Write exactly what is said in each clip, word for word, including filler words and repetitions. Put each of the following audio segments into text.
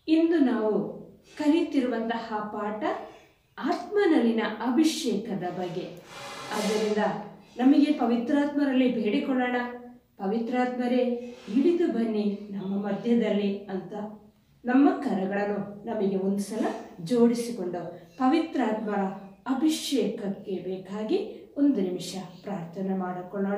ಇಂದು ನಾವು ಕಲಿತಿರುವಂತಹ ಪಾಠ ಆತ್ಮನಲ್ಲಿನ ಅಭಿಷೇಕದ ಬಗ್ಗೆ. ಆದ್ದರಿಂದ ನಮಗೆ ಪವಿತ್ರಾತ್ಮರಲ್ಲಿ ಬೇಡಿಕೊಳ್ಳೋಣ, ಪವಿತ್ರಾತ್ಮರೇ ಇಳಿದು ಬನ್ನಿ ನಮ್ಮ ಮಧ್ಯದಲ್ಲಿ ಅಂತ ನಮ್ಮ ಕರಗಳನ್ನು ನಮಗೆ ಒಂದು ಸಲ ಜೋಡಿಸಿಕೊಂಡು ಪವಿತ್ರಾತ್ಮರ ಅಭಿಷೇಕಕ್ಕೆ ಬೇಕಾಗಿ ಒಂದು ನಿಮಿಷ ಪ್ರಾರ್ಥನೆ ಮಾಡಿಕೊಳ್ಳೋಣ.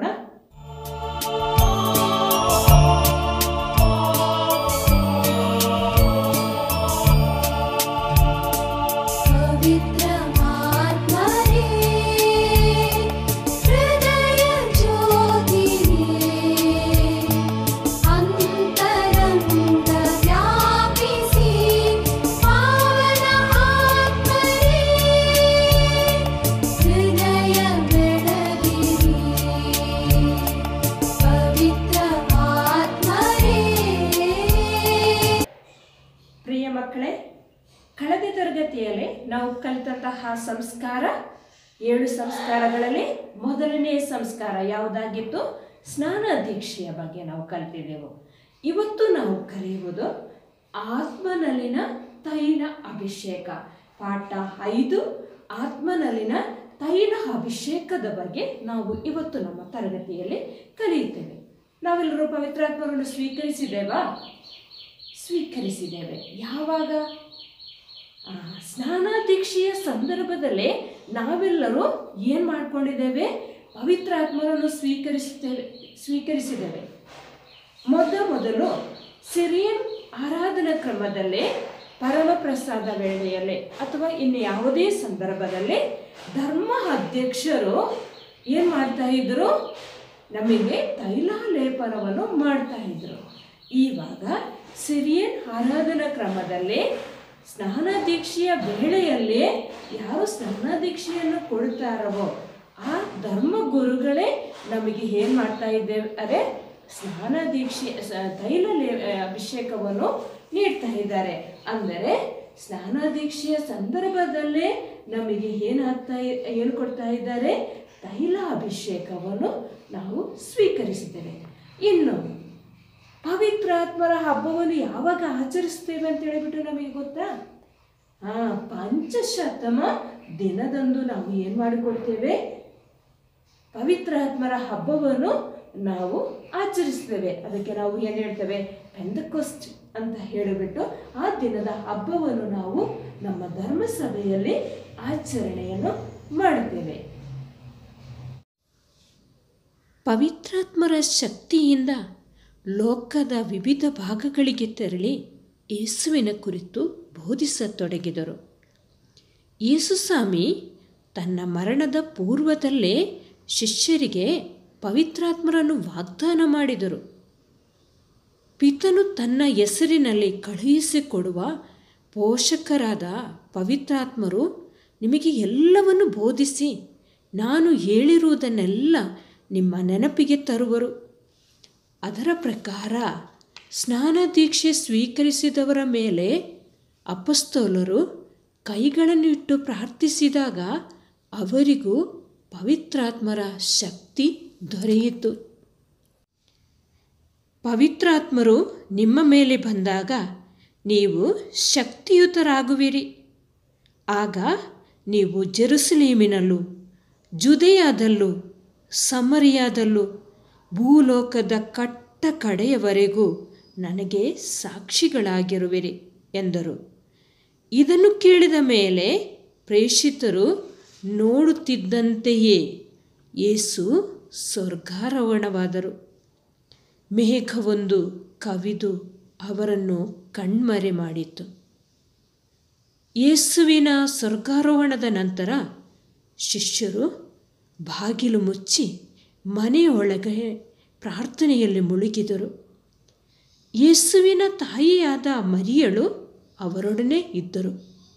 ಮಕ್ಕಳೇ, ಕಳೆದ ತರಗತಿಯಲ್ಲಿ ನಾವು ಕಲಿತಂತಹ ಸಂಸ್ಕಾರ ಏಳು ಸಂಸ್ಕಾರಗಳಲ್ಲಿ ಮೊದಲನೆಯ ಸಂಸ್ಕಾರ ಯಾವುದಾಗಿತ್ತು? ಸ್ನಾನ ದೀಕ್ಷೆಯ ಬಗ್ಗೆ ನಾವು ಕಲಿತಿದ್ದೆವು. ಇವತ್ತು ನಾವು ಕಲಿಯುವುದು ಆತ್ಮನಲ್ಲಿನ ತೈಲ ಅಭಿಷೇಕ. ಪಾಠ ಐದು, ಆತ್ಮನಲ್ಲಿನ ತೈಲ ಅಭಿಷೇಕದ ಬಗ್ಗೆ ನಾವು ಇವತ್ತು ನಮ್ಮ ತರಗತಿಯಲ್ಲಿ ಕಲಿಯುತ್ತೇವೆ. ನಾವೆಲ್ಲರೂ ಪವಿತ್ರಾತ್ಮರನ್ನು ಸ್ವೀಕರಿಸಿದ್ದೇವಾ? ಸ್ವೀಕರಿಸಿದ್ದೇವೆ. ಯಾವಾಗ? ಸ್ನಾನ ದೀಕ್ಷೆಯ ಸಂದರ್ಭದಲ್ಲಿ ನಾವೆಲ್ಲರೂ ಏನು ಮಾಡ್ಕೊಂಡಿದ್ದೇವೆ? ಪವಿತ್ರಾತ್ಮರನ್ನು ಸ್ವೀಕರಿಸುತ್ತೇವೆ ಸ್ವೀಕರಿಸಿದ್ದೇವೆ ಮೊದ ಮೊದಲು ಸಿರಿಯನ್ ಆರಾಧನಾ ಕ್ರಮದಲ್ಲಿ, ಪರಮಪ್ರಸಾದ ವೇಳೆಯಲ್ಲಿ ಅಥವಾ ಇನ್ನು ಯಾವುದೇ ಸಂದರ್ಭದಲ್ಲಿ ಧರ್ಮ ಅಧ್ಯಕ್ಷರು ಏನು ಮಾಡ್ತಾ ಇದ್ರು? ನಮಗೆ ತೈಲಾಲೇಪನವನ್ನು ಮಾಡ್ತಾ ಇದ್ರು. ಇವಾಗ ಸಿರಿಯನ್ ಆರಾಧನಾ ಕ್ರಮದಲ್ಲಿ ಸ್ನಾನ ದೀಕ್ಷೆಯ ವೇಳೆಯಲ್ಲಿ ಯಾರು ಸ್ನಾನ ದೀಕ್ಷೆಯನ್ನು ಕೊಡ್ತಾರವೋ ಆ ಧರ್ಮ ಗುರುಗಳೇ ನಮಗೆ ಏನು ಮಾಡ್ತಾ ಇದ್ದೇವೆ? ಅದೇ ಸ್ನಾನ ದೀಕ್ಷೆ ತೈಲ ಅಭಿಷೇಕವನ್ನು ನೀಡ್ತಾ ಇದ್ದಾರೆ. ಅಂದರೆ ಸ್ನಾನ ದೀಕ್ಷೆಯ ಸಂದರ್ಭದಲ್ಲೇ ನಮಗೆ ಏನಾಗ್ತಾ ಏನು ಕೊಡ್ತಾ ಇದ್ದಾರೆ? ತೈಲ ಅಭಿಷೇಕವನ್ನು ನಾವು ಸ್ವೀಕರಿಸಿದ್ದೇವೆ. ಇನ್ನು ಪವಿತ್ರಾತ್ಮರ ಹಬ್ಬವನ್ನು ಯಾವಾಗ ಆಚರಿಸ್ತೇವೆ ಅಂತ ಹೇಳಿಬಿಟ್ಟು ನಮಗೆ ಗೊತ್ತಾ? ಹಾಂ, ಪಂಚಶತಮ ದಿನದಂದು ನಾವು ಏನು ಮಾಡಿಕೊಡ್ತೇವೆ? ಪವಿತ್ರಾತ್ಮರ ಹಬ್ಬವನ್ನು ನಾವು ಆಚರಿಸ್ತೇವೆ. ಅದಕ್ಕೆ ನಾವು ಏನು ಹೇಳ್ತೇವೆ? ಪೆಂತೆಕೋಸ್ಟ್ ಅಂತ ಹೇಳಿಬಿಟ್ಟು ಆ ದಿನದ ಹಬ್ಬವನ್ನು ನಾವು ನಮ್ಮ ಧರ್ಮಸಭೆಯಲ್ಲಿ ಆಚರಣೆಯನ್ನು ಮಾಡುತ್ತೇವೆ. ಪವಿತ್ರಾತ್ಮರ ಶಕ್ತಿಯಿಂದ ಲೋಕದ ವಿವಿಧ ಭಾಗಗಳಿಗೆ ತೆರಳಿ ಯೇಸುವಿನ ಕುರಿತು ಬೋಧಿಸತೊಡಗಿದರು. ಯೇಸುಸ್ವಾಮಿ ತನ್ನ ಮರಣದ ಪೂರ್ವದಲ್ಲೇ ಶಿಷ್ಯರಿಗೆ ಪವಿತ್ರಾತ್ಮರನ್ನು ವಾಗ್ದಾನ ಮಾಡಿದರು. ಪಿತನು ತನ್ನ ಹೆಸರಿನಲ್ಲಿ ಕಳುಹಿಸಿಕೊಡುವ ಪೋಷಕರಾದ ಪವಿತ್ರಾತ್ಮರು ನಿಮಗೆ ಎಲ್ಲವನ್ನು ಬೋಧಿಸಿ ನಾನು ಹೇಳಿರುವುದನ್ನೆಲ್ಲ ನಿಮ್ಮ ನೆನಪಿಗೆ ತರುವರು. ಅದರ ಪ್ರಕಾರ ಸ್ನಾನ ದೀಕ್ಷೆ ಸ್ವೀಕರಿಸಿದವರ ಮೇಲೆ ಅಪೊಸ್ತಲರು ಕೈಗಳನ್ನು ಇಟ್ಟು ಪ್ರಾರ್ಥಿಸಿದಾಗ ಅವರಿಗೂ ಪವಿತ್ರಾತ್ಮರ ಶಕ್ತಿ ದೊರೆಯಿತು. ಪವಿತ್ರಾತ್ಮರು ನಿಮ್ಮ ಮೇಲೆ ಬಂದಾಗ ನೀವು ಶಕ್ತಿಯುತರಾಗುವಿರಿ. ಆಗ ನೀವು ಜೆರುಸಲೇಮಿನಲ್ಲೂ ಜುದೇಯದಲ್ಲೂ ಸಮರಿಯಾದಲ್ಲೂ ಭೂಲೋಕದ ಕಟ್ಟ ಕಡೆಯವರೆಗೂ ನನಗೆ ಸಾಕ್ಷಿಗಳಾಗಿರುವಿರಿ ಎಂದರು. ಇದನ್ನು ಕೇಳಿದ ಮೇಲೆ ಪ್ರೇಷಿತರು ನೋಡುತ್ತಿದ್ದಂತೆಯೇ ಯೇಸು ಸ್ವರ್ಗಾರೋಹಣವಾದರು. ಮೇಘವೊಂದು ಕವಿದು ಅವರನ್ನು ಕಣ್ಮರೆ ಮಾಡಿತು. ಯೇಸುವಿನ ಸ್ವರ್ಗಾರೋಹಣದ ನಂತರ ಶಿಷ್ಯರು ಬಾಗಿಲು ಮುಚ್ಚಿ ಮನೆಯೊಳಗೆ ಪ್ರಾರ್ಥನೆಯಲ್ಲಿ ಮುಳುಗಿದರು. ಯೇಸುವಿನ ತಾಯಿಯಾದ ಮರಿಯಳು ಅವರೊಡನೆ ಇದ್ದರು.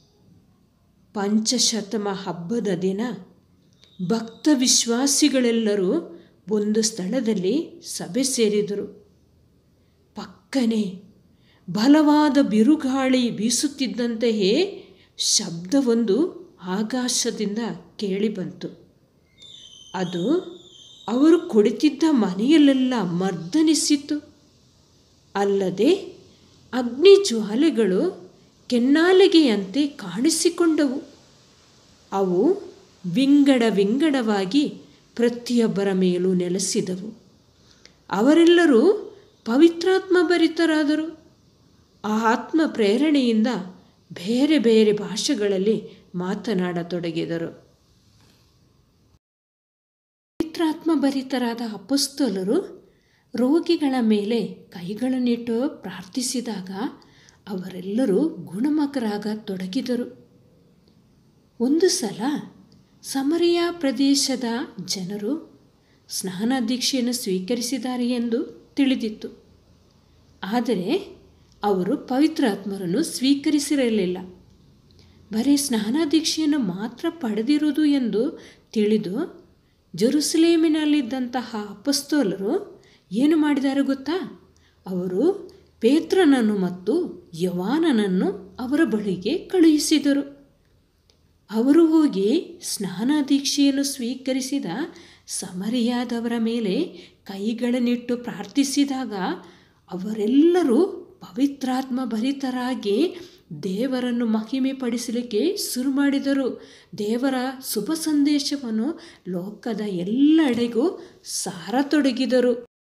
ಪಂಚಶತಮ ಹಬ್ಬದ ದಿನ ಭಕ್ತ ವಿಶ್ವಾಸಿಗಳೆಲ್ಲರೂ ಒಂದು ಸ್ಥಳದಲ್ಲಿ ಸಭೆ ಸೇರಿದರು. ಪಕ್ಕನೆ ಬಲವಾದ ಬಿರುಗಾಳಿ ಬೀಸುತ್ತಿದ್ದಂತೆಯೇ ಶಬ್ದವೊಂದು ಆಕಾಶದಿಂದ ಕೇಳಿಬಂತು. ಅದು ಅವರು ಕುಳಿತಿದ್ದ ಮನೆಯಲ್ಲೆಲ್ಲ ಮರ್ದನಿಸಿತು. ಅಲ್ಲದೆ ಅಗ್ನಿ ಜ್ವಾಲೆಗಳು ಕೆನ್ನಾಲಿಗೆಯಂತೆ ಕಾಣಿಸಿಕೊಂಡವು. ಅವು ವಿಂಗಡ ವಿಂಗಡವಾಗಿ ಪ್ರತಿಯೊಬ್ಬರ ಮೇಲೂ ನೆಲೆಸಿದವು. ಅವರೆಲ್ಲರೂ ಪವಿತ್ರಾತ್ಮ ಭರಿತರಾದರು. ಆ ಆತ್ಮ ಪ್ರೇರಣೆಯಿಂದ ಬೇರೆ ಬೇರೆ ಭಾಷೆಗಳಲ್ಲಿ ಮಾತನಾಡತೊಡಗಿದರು. ಪವಿತ್ರಾತ್ಮ ಭರಿತರಾದ ಅಪೊಸ್ತಲರು ರೋಗಿಗಳ ಮೇಲೆ ಕೈಗಳನ್ನಿಟ್ಟು ಪ್ರಾರ್ಥಿಸಿದಾಗ ಅವರೆಲ್ಲರೂ ಗುಣಮುಖರಾಗ ತೊಡಗಿದರು. ಒಂದು ಸಲ ಸಮರಿಯ ಪ್ರದೇಶದ ಜನರು ಸ್ನಾನದೀಕ್ಷೆಯನ್ನು ಸ್ವೀಕರಿಸಿದ್ದಾರೆ ಎಂದು ತಿಳಿದಿತ್ತು. ಆದರೆ ಅವರು ಪವಿತ್ರಾತ್ಮರನ್ನು ಸ್ವೀಕರಿಸಿರಲಿಲ್ಲ. ಬರೀ ಸ್ನಾನದೀಕ್ಷೆಯನ್ನು ಮಾತ್ರ ಪಡೆದಿರುವುದು ಎಂದು ತಿಳಿದು ಜೆರುಸಲೇಮಿನಲ್ಲಿದ್ದಂತಹ ಅಪೊಸ್ತಲರು ಏನು ಮಾಡಿದ್ದಾರೆ ಗೊತ್ತಾ? ಅವರು ಪೇತ್ರನನ್ನು ಮತ್ತು ಯೋಹಾನನನ್ನು ಅವರ ಬಳಿಗೆ ಕಳುಹಿಸಿದರು. ಅವರು ಹೋಗಿ ಸ್ನಾನದೀಕ್ಷೆಯನ್ನು ಸ್ವೀಕರಿಸಿದ ಸಮರಿಯಾದವರ ಮೇಲೆ ಕೈಗಳನ್ನಿಟ್ಟು ಪ್ರಾರ್ಥಿಸಿದಾಗ ಅವರೆಲ್ಲರೂ ಪವಿತ್ರಾತ್ಮ ಭರಿತರಾಗಿ ದೇವರನ್ನು ಮಹಿಮೆ ಪಡಿಸಲಿಕ್ಕೆ ಶುರು ಮಾಡಿದರು. ದೇವರ ಶುಭ ಸಂದೇಶವನ್ನು ಲೋಕದ ಎಲ್ಲೆಡೆಗೂ ಸಾರತೊಡಗಿದರು.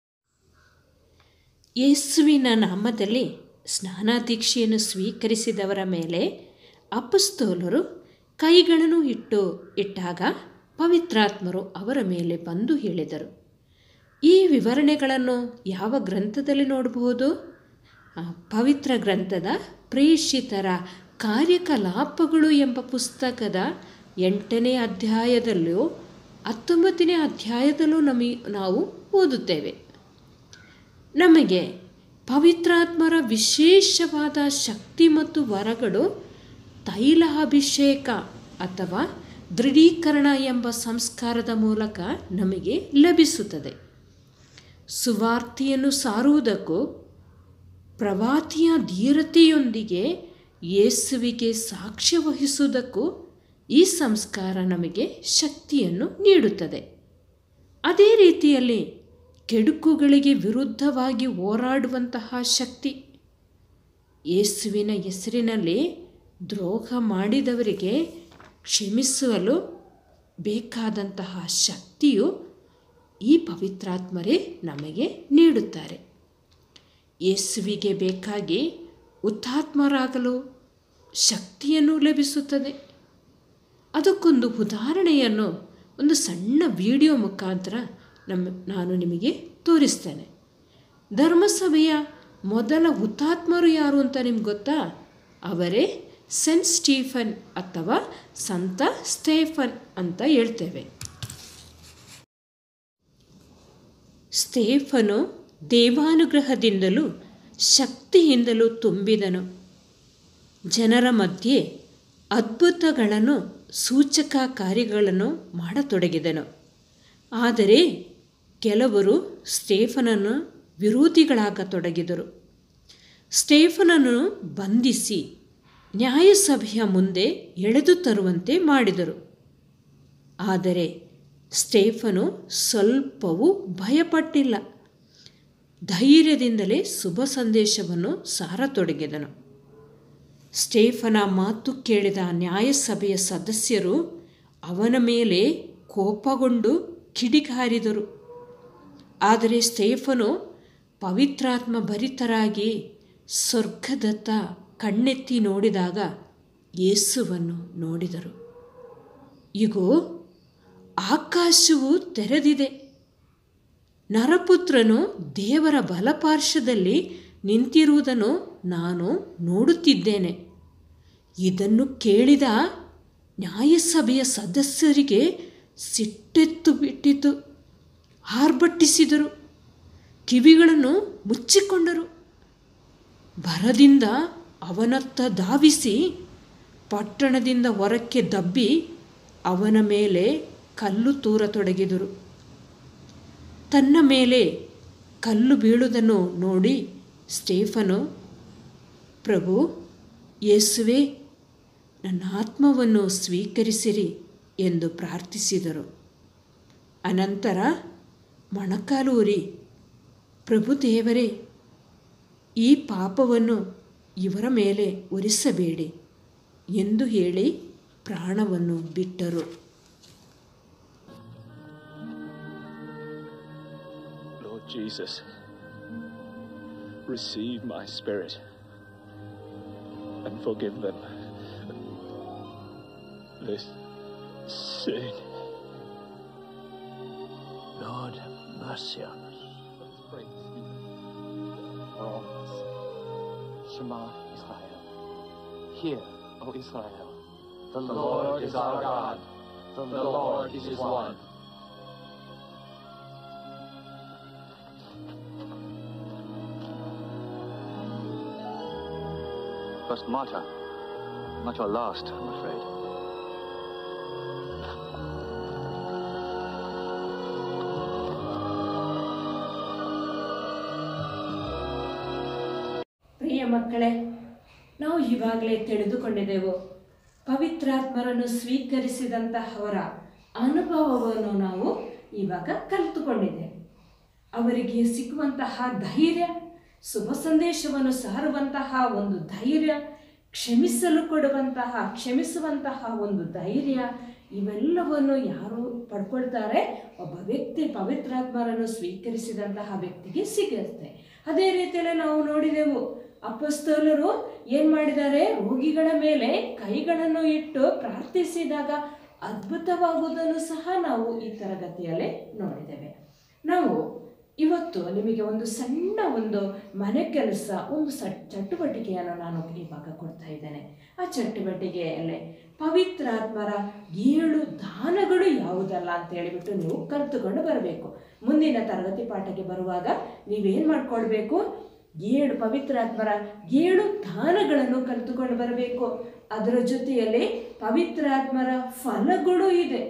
ಯೇಸುವಿನ ನಾಮದಲ್ಲಿ ಸ್ನಾನದೀಕ್ಷೆಯನ್ನು ಸ್ವೀಕರಿಸಿದವರ ಮೇಲೆ ಅಪೊಸ್ತಲರು ಕೈಗಳನ್ನು ಇಟ್ಟು ಇಟ್ಟಾಗ ಪವಿತ್ರಾತ್ಮರು ಅವರ ಮೇಲೆ ಬಂದು ಹೇಳಿದರು. ಈ ವಿವರಣೆಗಳನ್ನು ಯಾವ ಗ್ರಂಥದಲ್ಲಿ ನೋಡಬಹುದು? ಪವಿತ್ರ ಗ್ರಂಥದ ಪ್ರೇಷಿತರ ಕಾರ್ಯಕಲಾಪಗಳು ಎಂಬ ಪುಸ್ತಕದ ಎಂಟನೇ ಅಧ್ಯಾಯದಲ್ಲೂ ಹತ್ತೊಂಬತ್ತನೇ ಅಧ್ಯಾಯದಲ್ಲೂ ನಮಗೆ ನಾವು ಓದುತ್ತೇವೆ. ನಮಗೆ ಪವಿತ್ರಾತ್ಮರ ವಿಶೇಷವಾದ ಶಕ್ತಿ ಮತ್ತು ವರಗಳು ತೈಲ ಅಭಿಷೇಕ ಅಥವಾ ದೃಢೀಕರಣ ಎಂಬ ಸಂಸ್ಕಾರದ ಮೂಲಕ ನಮಗೆ ಲಭಿಸುತ್ತದೆ. ಸುವಾರ್ತೆಯನ್ನು ಸಾರುವುದಕ್ಕೂ ಪ್ರವಾದಿಯ ಧೀರತೆಯೊಂದಿಗೆ ಯೇಸುವಿಗೆ ಸಾಕ್ಷ್ಯ ವಹಿಸುವುದಕ್ಕೂ ಈ ಸಂಸ್ಕಾರ ನಮಗೆ ಶಕ್ತಿಯನ್ನು ನೀಡುತ್ತದೆ. ಅದೇ ರೀತಿಯಲ್ಲಿ ಕೆಡುಕುಗಳಿಗೆ ವಿರುದ್ಧವಾಗಿ ಹೋರಾಡುವಂತಹ ಶಕ್ತಿ, ಯೇಸುವಿನ ಹೆಸರಿನಲ್ಲಿ ದ್ರೋಹ ಮಾಡಿದವರಿಗೆ ಕ್ಷಮಿಸಲು ಬೇಕಾದಂತಹ ಶಕ್ತಿಯು ಈ ಪವಿತ್ರಾತ್ಮರೇ ನಮಗೆ ನೀಡುತ್ತಾರೆ. ಯೇಸುವಿಗೆ ಬೇಕಾಗಿ ಹುತಾತ್ಮರಾಗಲು ಶಕ್ತಿಯನ್ನು ಲಭಿಸುತ್ತದೆ. ಅದಕ್ಕೊಂದು ಉದಾಹರಣೆಯನ್ನು ಒಂದು ಸಣ್ಣ ವಿಡಿಯೋ ಮುಖಾಂತರ ನಮ್ಮ ನಾನು ನಿಮಗೆ ತೋರಿಸ್ತೇನೆ. ಧರ್ಮಸಭೆಯ ಮೊದಲ ಹುತಾತ್ಮರು ಯಾರು ಅಂತ ನಿಮ್ಗೆ ಗೊತ್ತಾ? ಅವರೇ ಸೆಂಟ್ ಸ್ಟೀಫನ್ ಅಥವಾ ಸಂತ ಸ್ಟೇಫನ್ ಅಂತ ಹೇಳ್ತೇವೆ. ಸ್ಟೇಫನು ದೇವಾನುಗ್ರಹದಿಂದಲೂ ಶಕ್ತಿಯಿಂದಲೂ ತುಂಬಿದನು. ಜನರ ಮಧ್ಯೆ ಅದ್ಭುತಗಳನ್ನು ಸೂಚಕ ಕಾರ್ಯಗಳನ್ನು ಮಾಡತೊಡಗಿದನು. ಆದರೆ ಕೆಲವರು ಸ್ಟೇಫನನ್ನು ವಿರೋಧಿಗಳಾಗತೊಡಗಿದರು. ಸ್ಟೇಫನನ್ನು ಬಂಧಿಸಿ ನ್ಯಾಯಸಭೆಯ ಮುಂದೆ ಎಳೆದು ತರುವಂತೆ ಮಾಡಿದರು. ಆದರೆ ಸ್ಟೇಫನು ಸ್ವಲ್ಪವೂ ಭಯಪಟ್ಟಿಲ್ಲ. ಧೈರ್ಯದಿಂದಲೇ ಶುಭ ಸಂದೇಶವನ್ನು ಸಾರತೊಡಗಿದನು. ಸ್ಟೇಫನ ಮಾತು ಕೇಳಿದ ನ್ಯಾಯಸಭೆಯ ಸದಸ್ಯರು ಅವನ ಮೇಲೆ ಕೋಪಗೊಂಡು ಕಿಡಿಕಾರಿದರು. ಆದರೆ ಸ್ಟೇಫನು ಪವಿತ್ರಾತ್ಮ ಭರಿತರಾಗಿ ಸ್ವರ್ಗದತ್ತ ಕಣ್ಣೆತ್ತಿ ನೋಡಿದಾಗ ಯೇಸುವನ್ನು ನೋಡಿದರು. ಇಗೋ, ಆಕಾಶವು ತೆರೆದಿದೆ. ನರಪುತ್ರನು ದೇವರ ಬಲಪಾರ್ಶ್ವದಲ್ಲಿ ನಿಂತಿರುವುದನ್ನು ನಾನು ನೋಡುತ್ತಿದ್ದೇನೆ. ಇದನ್ನು ಕೇಳಿದ ನ್ಯಾಯಸಭೆಯ ಸದಸ್ಯರಿಗೆ ಸಿಟ್ಟೆತ್ತು ಬಿಟ್ಟಿತು. ಆರ್ಭಟಿಸಿದರು, ಕಿವಿಗಳನ್ನು ಮುಚ್ಚಿಕೊಂಡರು. ಭರದಿಂದ ಅವನತ್ತ ಧಾವಿಸಿ ಪಟ್ಟಣದಿಂದ ಹೊರಕ್ಕೆ ದಬ್ಬಿ ಅವನ ಮೇಲೆ ಕಲ್ಲು ತೂರತೊಡಗಿದರು. ತನ್ನ ಮೇಲೆ ಕಲ್ಲು ಬೀಳುವುದನ್ನು ನೋಡಿ ಸ್ಟೇಫನು, ಪ್ರಭು ಯೇಸುವೆ, ನನ್ನ ಆತ್ಮವನ್ನು ಸ್ವೀಕರಿಸಿರಿ ಎಂದು ಪ್ರಾರ್ಥಿಸಿದರು. ಅನಂತರ ಮೊಣಕಾಲೂರಿ, ಪ್ರಭು ದೇವರೇ, ಈ ಪಾಪವನ್ನು ಇವರ ಮೇಲೆ ಒರಿಸಬೇಡಿ ಎಂದು ಹೇಳಿ ಪ್ರಾಣವನ್ನು ಬಿಟ್ಟರು. Lord Jesus, receive my spirit and forgive them this sin. Lord, have mercy on us. Let's pray. All of us. Shema Israel. Hear, O Israel. The Lord is our God. The Lord is one. First martyr. Not your last, I'm afraid. ಪ್ರಿಯ ಮಕ್ಕಳೇ, ನಾವು ಇವಾಗಲೇ ತಿಳಿದುಕೊಂಡಿದ್ದೆವು, ಪವಿತ್ರಾತ್ಮರನ್ನು ಸ್ವೀಕರಿಸಿದಂತಹವರ ಅನುಭವವನ್ನು ನಾವು ಇವಾಗ ಕಲಿತುಕೊಂಡಿದ್ದೇವೆ. ಅವರಿಗೆ ಸಿಗುವಂತಹ ಧೈರ್ಯ, ಶುಭ ಸಂದೇಶವನ್ನು ಸಾರುವಂತಹ ಒಂದು ಧೈರ್ಯ, ಕ್ಷಮಿಸಲು ಕೊಡುವಂತಹ ಕ್ಷಮಿಸುವಂತಹ ಒಂದು ಧೈರ್ಯ, ಇವೆಲ್ಲವನ್ನು ಯಾರು ಪಡ್ಕೊಳ್ತಾರೆ? ಒಬ್ಬ ವ್ಯಕ್ತಿ ಪವಿತ್ರಾತ್ಮರನ್ನು ಸ್ವೀಕರಿಸಿದಂತಹ ವ್ಯಕ್ತಿಗೆ ಸಿಗುತ್ತೆ. ಅದೇ ರೀತಿಯಲ್ಲಿ ನಾವು ನೋಡಿದೆವು, ಅಪೊಸ್ತಲರು ಏನು ಮಾಡಿದ್ದಾರೆ? ರೋಗಿಗಳ ಮೇಲೆ ಕೈಗಳನ್ನು ಇಟ್ಟು ಪ್ರಾರ್ಥಿಸಿದಾಗ ಅದ್ಭುತವಾಗುವುದನ್ನು ಸಹ ನಾವು ಈ ತರಗತಿಯಲ್ಲಿ ನೋಡಿದ್ದೇವೆ. ನಾವು ಇವತ್ತು ನಿಮಗೆ ಒಂದು ಸಣ್ಣ ಒಂದು ಮನೆ ಕೆಲಸ, ಒಂದು ಸ ಚಟುವಟಿಕೆಯನ್ನು ನಾನು ಇವಾಗ ಕೊಡ್ತಾ ಇದ್ದೇನೆ. ಆ ಚಟುವಟಿಕೆಯಲ್ಲಿ ಪವಿತ್ರಾತ್ಮರ ಏಳು ದಾನಗಳು ಯಾವುದಲ್ಲ ಅಂತ ಹೇಳಿಬಿಟ್ಟು ನೀವು ಕಲಿತುಕೊಂಡು ಬರಬೇಕು. ಮುಂದಿನ ತರಗತಿ ಪಾಠಕ್ಕೆ ಬರುವಾಗ ನೀವೇನು ಮಾಡ್ಕೊಳ್ಬೇಕು? ಏಳು ಪವಿತ್ರಾತ್ಮರ ಏಳು ದಾನಗಳನ್ನು ಕಲಿತುಕೊಂಡು ಬರಬೇಕು. ಅದರ ಜೊತೆಯಲ್ಲಿ ಪವಿತ್ರಾತ್ಮರ ಫಲಗಳು ಇದೆ,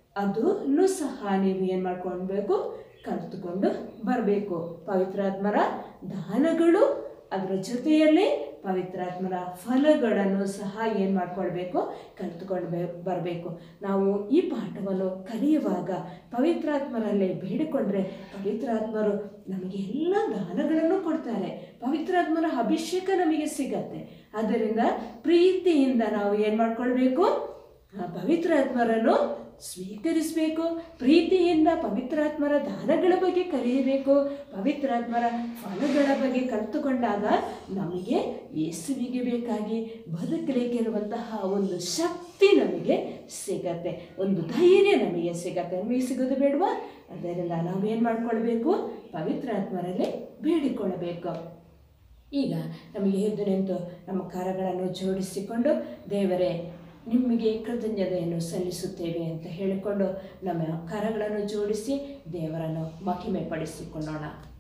ಅದನ್ನು ಸಹ ನೀವು ಏನು ಮಾಡ್ಕೊಳ್ಬೇಕು? ಕಲಿತುಕೊಂಡು ಬರಬೇಕು. ಪವಿತ್ರಾತ್ಮರ ದಾನಗಳು, ಅದರ ಜೊತೆಯಲ್ಲಿ ಪವಿತ್ರಾತ್ಮರ ಫಲಗಳನ್ನು ಸಹ ಏನು ಮಾಡ್ಕೊಳ್ಬೇಕು? ಕಲಿತುಕೊಂಡು ಬರಬೇಕು. ನಾವು ಈ ಪಾಠವನ್ನು ಕಲಿಯುವಾಗ ಪವಿತ್ರಾತ್ಮರಲ್ಲೇ ಬೇಡಿಕೊಂಡ್ರೆ ಪವಿತ್ರಾತ್ಮರು ನಮಗೆ ಎಲ್ಲ ದಾನಗಳನ್ನು ಕೊಡ್ತಾರೆ. ಪವಿತ್ರಾತ್ಮರ ಅಭಿಷೇಕ ನಮಗೆ ಸಿಗತ್ತೆ. ಆದ್ದರಿಂದ ಪ್ರೀತಿಯಿಂದ ನಾವು ಏನು ಮಾಡ್ಕೊಳ್ಬೇಕು? ಪವಿತ್ರಾತ್ಮರನ್ನು ಸ್ವೀಕರಿಸಬೇಕು. ಪ್ರೀತಿಯಿಂದ ಪವಿತ್ರಾತ್ಮರ ದಾನಗಳ ಬಗ್ಗೆ ಕಲಿಯಬೇಕು. ಪವಿತ್ರಾತ್ಮರ ಫಲಗಳ ಬಗ್ಗೆ ಕಲಿತುಕೊಂಡಾಗ ನಮಗೆ ಯೇಸುವಿಗೆ ಬೇಕಾಗಿ ಬದುಕಲಿಕ್ಕಿರುವಂತಹ ಒಂದು ಶಕ್ತಿ ನಮಗೆ ಸಿಗತ್ತೆ, ಒಂದು ಧೈರ್ಯ ನಮಗೆ ಸಿಗತ್ತೆ. ನಮಗೆ ಸಿಗೋದು ಬೇಡವಾ? ಅದರಿಂದ ನಾವೇನು ಮಾಡ್ಕೊಳ್ಬೇಕು? ಪವಿತ್ರಾತ್ಮರಲ್ಲಿ ಬೇಡಿಕೊಳ್ಳಬೇಕು. ಈಗ ನಮಗೆ ಎದ್ದು ನಿಂತು ನಮ್ಮ ಕರಗಳನ್ನು ಜೋಡಿಸಿಕೊಂಡು, ದೇವರೇ ನಿಮಗೆ ಕೃತಜ್ಞತೆಯನ್ನು ಸಲ್ಲಿಸುತ್ತೇವೆ ಅಂತ ಹೇಳಿಕೊಂಡು ನಮ್ಮ ಕರಗಳನ್ನು ಜೋಡಿಸಿ ದೇವರನ್ನು ಮಹಿಮೆ ಪಡಿಸಿಕೊಳ್ಳೋಣ.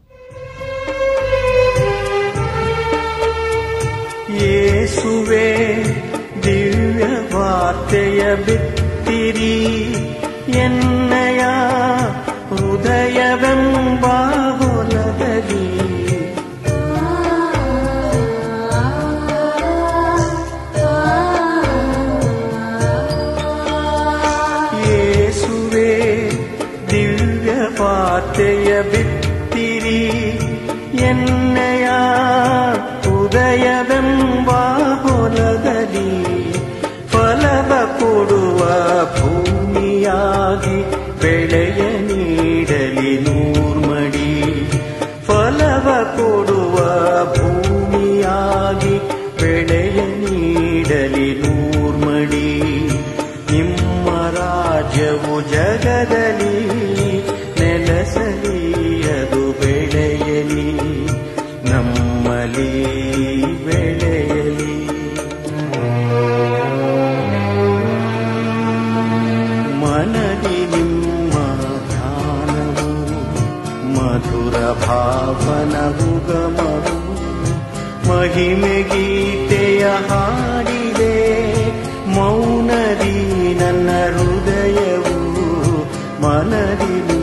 ಯೇಸುವೇ ದಿವ್ಯ ವಾರ್ತೆಯ ಬಿತ್ತಿರಿ, ಎನ್ನಯ ಹೃದಯವೆಂಬ ಹೊಲದಲ್ಲಿ ವಾರ್ತೆಯ ಬಿತ್ತಿರಿ, ಎನ್ನಯ ಹೃದಯವೆಂಬ ಹೊಲದಲ್ಲಿ ಫಲವ ಕೊಡುವ ಭೂಮಿಯಾಗಿ ಬೆಳೆಯ ನೀಡಲಿ ನೂರ್ಮಡಿ. ಫಲವ ಕೊಡುವ ಭೂಮಿಯಾಗಿ ಬೆಳೆಯ ನೀಡಲಿ ನೂರ್ಮಡಿ. ನಿಮ್ಮ ರಾಜ್ಯವು ಜಗದಲ್ಲಿ ನೆಲೆಸಲಿ, ಅದು ಬೆಳೆಯಲಿ, ನಮ್ಮಲ್ಲಿ ಬೆಳೆಯಲಿ. ಮನದಿ ನಿಮ್ಮ ಧ್ಯಾನವು ಮಧುರ ಭಾವನವು ಗಮವು, ಮಹಿಮೆ ಗೀತೆಯ ಹಾಡಿದೆ ಮೌನದಿ ನನ್ನ ಹೃದಯವು, ಮನದಿ